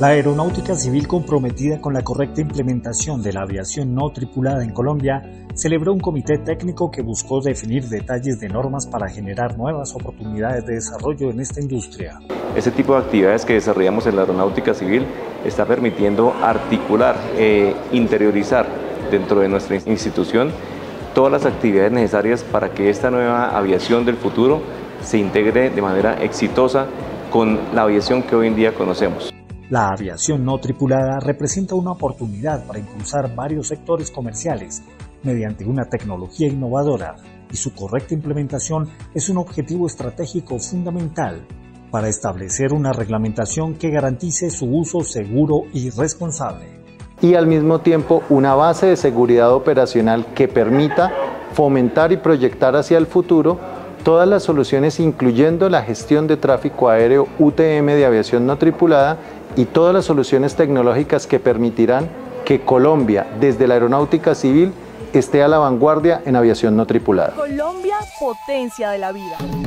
La Aeronáutica Civil, comprometida con la correcta implementación de la aviación no tripulada en Colombia, celebró un comité técnico que buscó definir detalles de normas para generar nuevas oportunidades de desarrollo en esta industria. Este tipo de actividades que desarrollamos en la Aeronáutica Civil está permitiendo articular, interiorizar dentro de nuestra institución todas las actividades necesarias para que esta nueva aviación del futuro se integre de manera exitosa con la aviación que hoy en día conocemos. La aviación no tripulada representa una oportunidad para impulsar varios sectores comerciales mediante una tecnología innovadora, y su correcta implementación es un objetivo estratégico fundamental para establecer una reglamentación que garantice su uso seguro y responsable. Y al mismo tiempo una base de seguridad operacional que permita fomentar y proyectar hacia el futuro todas las soluciones, incluyendo la gestión de tráfico aéreo UTM de aviación no tripulada y todas las soluciones tecnológicas que permitirán que Colombia, desde la Aeronáutica Civil, esté a la vanguardia en aviación no tripulada. Colombia, potencia de la vida.